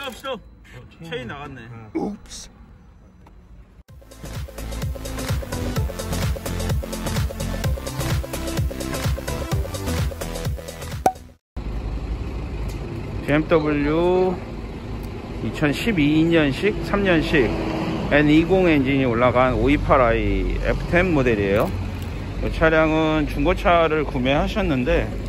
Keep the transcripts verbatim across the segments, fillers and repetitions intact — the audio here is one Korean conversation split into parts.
스톱 스톱. 어, 체인 나갔네. 옵스. 비엠더블유 이천십이 년식 삼 년식 엔 이십 엔진이 올라간 오이팔 아이 에프 텐 모델이에요. 이 차량은 중고차를 구매하셨는데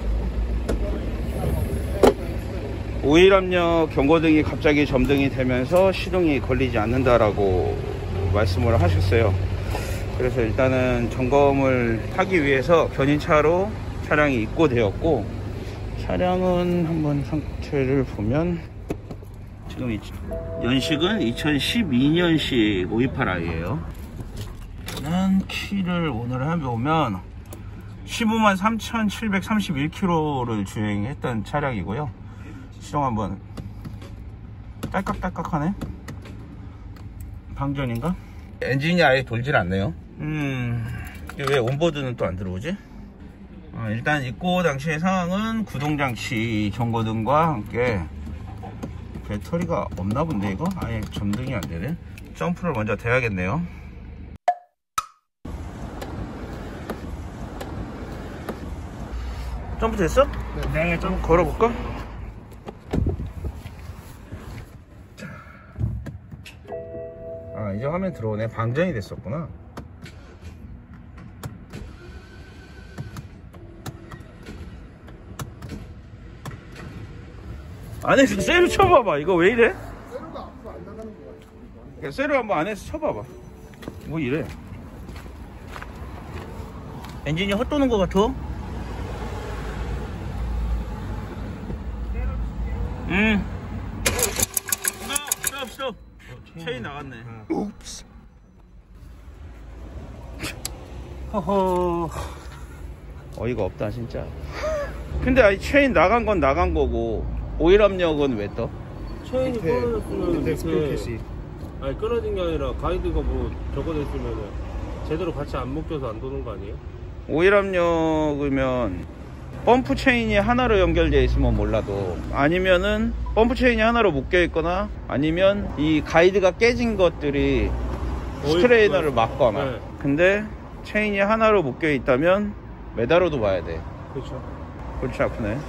오일 압력 경고등이 갑자기 점등이 되면서 시동이 걸리지 않는다라고 말씀을 하셨어요. 그래서 일단은 점검을 하기 위해서 견인차로 차량이 입고되었고, 차량은 한번 상태를 보면 지금 연식은 이천십이 년식 오이팔 아이예요. 저는 키를 오늘 해보면 십오만 삼천칠백삼십일 킬로미터를 주행했던 차량이고요. 시동 한번 딸깍딸깍하네. 방전인가? 엔진이 아예 돌질 않네요. 음, 왜 온보드는 또 안 들어오지? 어, 일단 입고 당시의 상황은 구동장치 경고등과 함께 배터리가 없나 본데 이거? 아예 점등이 안 되네. 점프를 먼저 대야겠네요. 점프 됐어? 네, 좀 걸어볼까? 아, 이제 화면 들어오네. 방전이 됐었구나. 안에서 세로 쳐봐봐. 이거 왜 이래? 세로가 앞으로 안 나가는 거 같아. 세로 한번 안에서 쳐봐봐. 뭐 이래? 엔진이 헛도는 것 같아? 음. 스톱, 스톱, 스톱. 체인 나갔네. 옵스. 허허. 어이가 없다 진짜. 근데 아니 체인 나간 건 나간 거고 오일 압력은 왜 떠? 체인이 끊어졌으면 밑에 그, 스피릿이. 아니 끊어진 게 아니라 가이드가 뭐 저거 됐으면 제대로 같이 안 묶여서 안 도는 거 아니에요? 오일 압력이면 펌프 체인이 하나로 연결되어 있으면 몰라도, 아니면은 펌프 체인이 하나로 묶여 있거나, 아니면 이 가이드가 깨진 것들이 스트레이너를 막고 아마. 네. 근데 체인이 하나로 묶여 있다면 메달로도 봐야 돼. 그렇죠. 골치 아프네.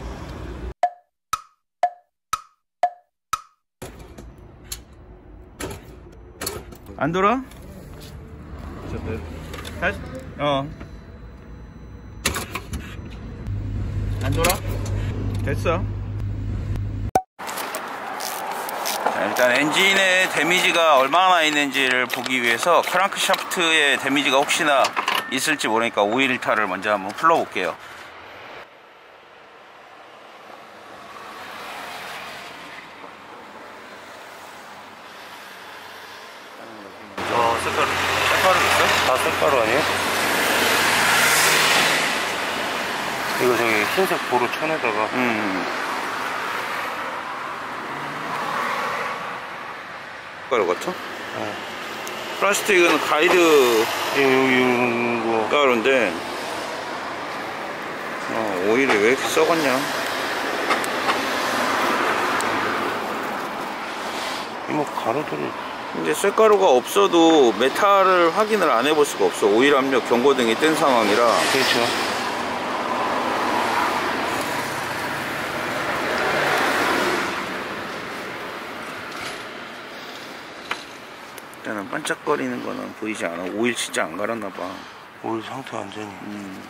안 돌아? 다시, 어. 안 돌아? 됐어. 자, 일단 엔진의 데미지가 얼마나 있는지를 보기 위해서 크랑크 샤프트의 데미지가 혹시나 있을지 모르니까 오일타를 먼저 한번 풀러볼게요. 어, 색깔. 색깔은 있어? 다 색깔 아니에요? 이거 저기 흰색 보루 천에다가. 음. 색깔 같아? 네. 플라스틱은 가이드 이런 거. 가루인데 어, 오일이 왜 이렇게 썩었냐? 이뭐 가루들을. 이제 쇳가루가 없어도 메탈을 확인을 안 해볼 수가 없어. 오일 압력 경고등이 뜬 상황이라. 그렇죠. 일단은 반짝거리는 거는 보이지 않아. 오일 진짜 안 갈았나봐. 오일 상태 완전히. 음.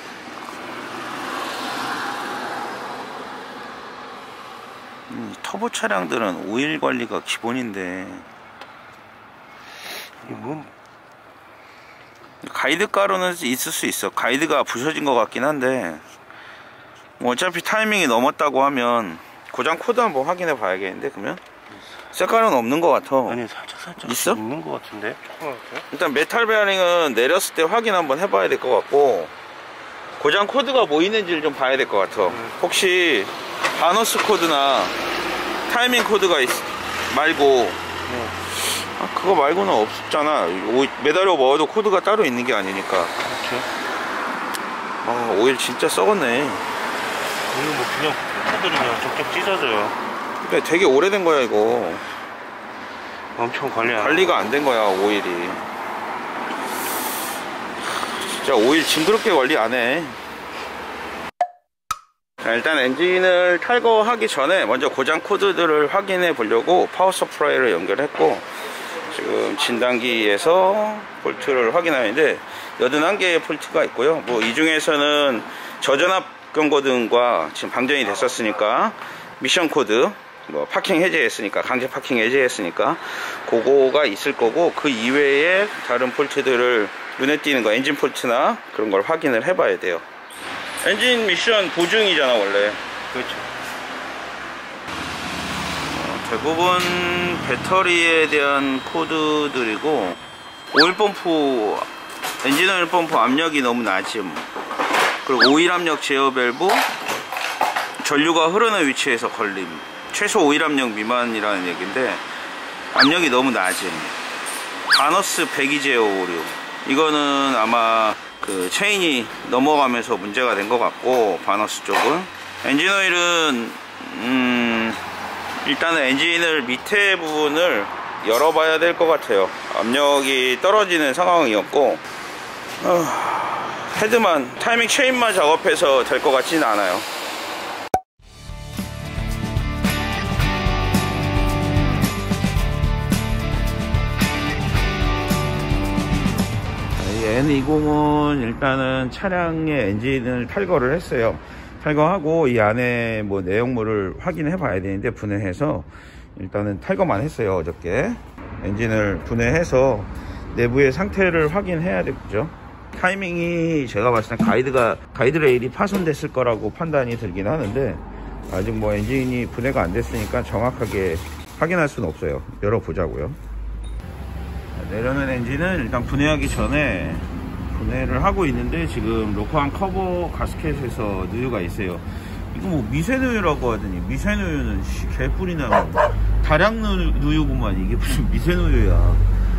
음, 터보 차량들은 오일 관리가 기본인데 이게 뭔. 가이드 가루는 있을 수 있어. 가이드가 부서진 것 같긴 한데 뭐 어차피 타이밍이 넘었다고 하면 고장 코드 한번 확인해 봐야겠는데. 그러면 색깔은 없는 것 같아. 아니 살짝 살짝 있어? 있는 것 같은데. 일단 메탈 베어링은 내렸을 때 확인 한번 해봐야 될 것 같고, 고장 코드가 뭐 있는지를 좀 봐야 될 것 같아. 음. 혹시 바너스 코드나 타이밍 코드가 있, 말고 음. 아, 그거 말고는 없잖아. 매달려 먹어도 코드가 따로 있는 게 아니니까. 그렇죠. 아, 오일 진짜 썩었네. 이거 뭐 그냥 코드를 그냥 쩍쩍 찢어져요. 근데 되게 오래된 거야 이거. 엄청 관리 안 관리가 안 된 거야 오일이. 진짜 오일 징그럽게 관리 안 해. 자, 일단 엔진을 탈거하기 전에 먼저 고장 코드들을 확인해 보려고 파워 서프라이를 연결했고, 지금 진단기에서 폴트를 확인하는데 여든한 개의 폴트가 있고요. 뭐 이 중에서는 저전압 경고등과 지금 방전이 됐었으니까 미션 코드, 뭐 파킹 해제했으니까, 강제 파킹 해제했으니까 그거가 있을 거고, 그 이외에 다른 폴트들을 눈에 띄는 거, 엔진 폴트나 그런 걸 확인을 해 봐야 돼요. 엔진 미션 보증이잖아 원래. 그렇죠. 어, 대부분 배터리에 대한 코드들이고, 오일 펌프, 엔진 오일 펌프 압력이 너무 낮음, 그리고 오일 압력 제어 밸브, 전류가 흐르는 위치에서 걸림, 최소 오일 압력 미만이라는 얘기인데 압력이 너무 낮음, 바너스 배기 제어 오류, 이거는 아마 그 체인이 넘어가면서 문제가 된 것 같고, 바너스 쪽은. 엔진 오일은 음 일단은 엔진을 밑에 부분을 열어봐야 될 것 같아요. 압력이 떨어지는 상황이었고, 어, 헤드만, 타이밍 체인만 작업해서 될 것 같지는 않아요. 엔 이십은 일단은 차량의 엔진을 탈거를 했어요. 탈거하고 이 안에 뭐 내용물을 확인해 봐야 되는데, 분해해서 일단은 탈거만 했어요. 어저께 엔진을 분해해서 내부의 상태를 확인해야 되겠죠. 타이밍이 제가 봤을 때 가이드가 가이드 레일이 파손됐을 거라고 판단이 들긴 하는데, 아직 뭐 엔진이 분해가 안 됐으니까 정확하게 확인할 수는 없어요. 열어보자고요. 내려놓은 엔진은 일단 분해하기 전에 분해를 하고 있는데, 지금 로커한 커버 가스켓에서 누유가 있어요. 이거 뭐 미세누유라고 하더니, 미세누유는 개뿔이나 뭐 다량 누유구만. 이게 무슨 미세누유야.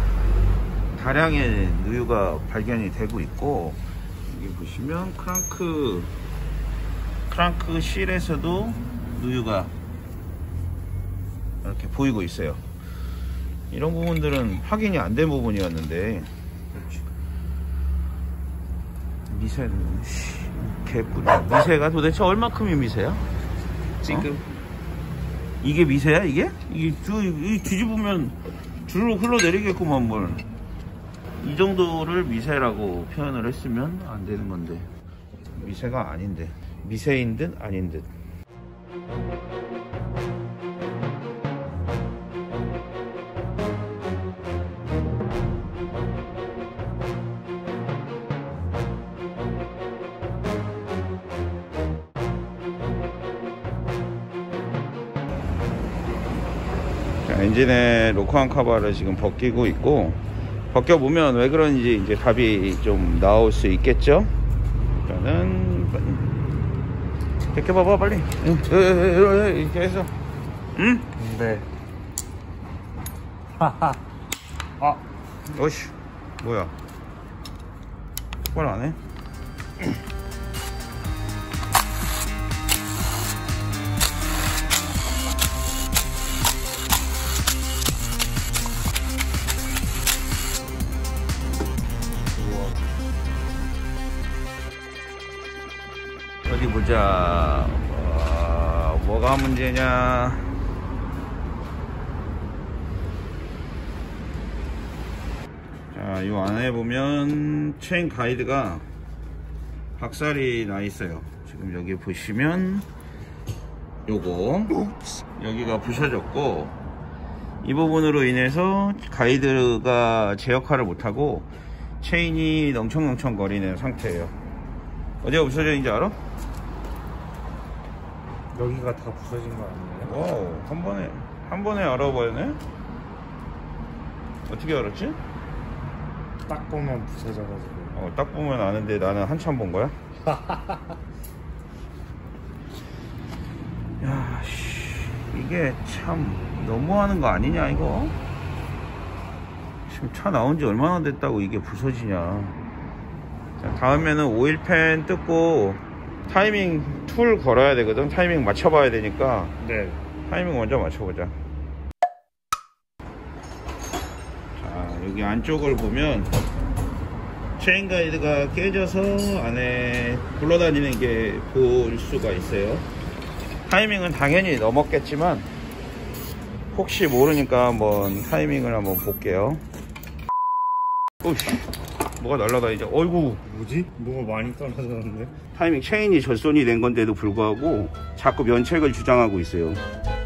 다량의 누유가 발견이 되고 있고, 여기 보시면 크랑크 크랑크 실에서도 누유가 이렇게 보이고 있어요. 이런 부분들은 확인이 안 된 부분이었는데, 미세, 개뿔. 미세가 도대체 얼마큼이 미세야? 지금 어? 이게 미세야 이게? 이게 저, 이 뒤집으면 줄로 흘러내리겠구만 뭘. 이 정도를 미세라고 표현을 했으면 안 되는 건데, 미세가 아닌데, 미세인 듯 아닌 듯. 엔진의 로커한 커버를 지금 벗기고 있고, 벗겨보면 왜 그런지 이제 답이 좀 나올 수 있겠죠. 일단은 벗겨봐봐 빨리. 이렇게 해서. 응? 네. 하하. 아. 어이씨, 뭐야, 똑바로 안 해? 어디 보자. 와, 뭐가 문제냐. 자, 요 안에 보면 체인 가이드가 박살이 나 있어요. 지금 여기 보시면 요거 여기가 부셔졌고, 이 부분으로 인해서 가이드가 제 역할을 못하고 체인이 멍청멍청 거리는 상태예요. 어디가 부서져 있는지 알아? 여기가 다 부서진 거 아니에요? 와우, 한 번에 한 번에 알아버리네. 어떻게 알았지? 딱 보면 부서져가지고. 어, 딱 보면 아는데 나는 한참 본 거야? 야, 씨, 이게 참 너무하는 거 아니냐 이거? 지금 차 나온 지 얼마나 됐다고 이게 부서지냐. 자, 다음에는 오일팬 뜯고 타이밍 툴 걸어야 되거든. 타이밍 맞춰봐야 되니까 네. 타이밍 먼저 맞춰보자. 자, 여기 안쪽을 보면 체인 가이드가 깨져서 안에 굴러다니는 게 볼 수가 있어요. 타이밍은 당연히 넘었겠지만 혹시 모르니까 한번 타이밍을 한번 볼게요. 오씨, 뭐가 날라다니죠? 어이구, 뭐지? 뭐가 많이 떨어졌는데? 타이밍 체인이 절손이 된 건데도 불구하고 자꾸 면책을 주장하고 있어요.